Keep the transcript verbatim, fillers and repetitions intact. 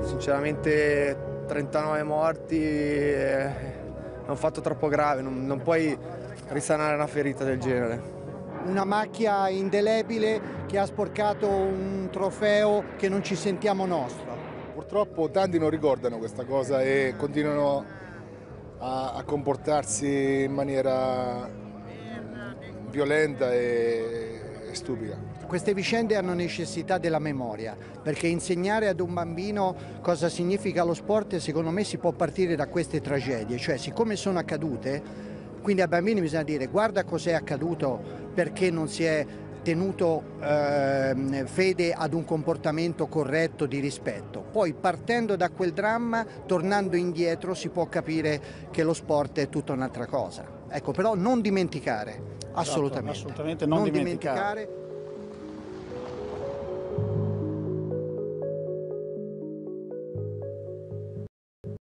sinceramente trentanove morti, è un fatto troppo grave, non, non puoi risanare una ferita del genere. Una macchia indelebile che ha sporcato un trofeo che non ci sentiamo nostro. Purtroppo tanti non ricordano questa cosa e continuano a, a comportarsi in maniera violenta e, e stupida. Queste vicende hanno necessità della memoria, perché insegnare ad un bambino cosa significa lo sport, secondo me si può partire da queste tragedie, cioè siccome sono accadute, quindi ai bambini bisogna dire guarda cos'è accaduto, perché non si è tenuto eh, fede ad un comportamento corretto di rispetto. Poi partendo da quel dramma, tornando indietro, si può capire che lo sport è tutta un'altra cosa. Ecco, però non dimenticare, assolutamente. Esatto, assolutamente non, non dimenticare. dimenticare